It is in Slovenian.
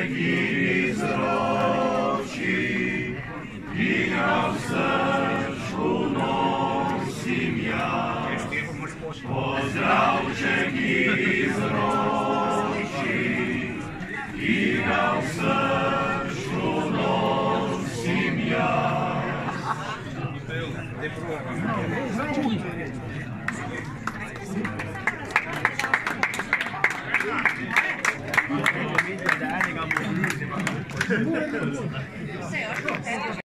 izroči i ga v srčku nosim ja. Pozdravček izroči i ga v srčku nosim ja. Thank you.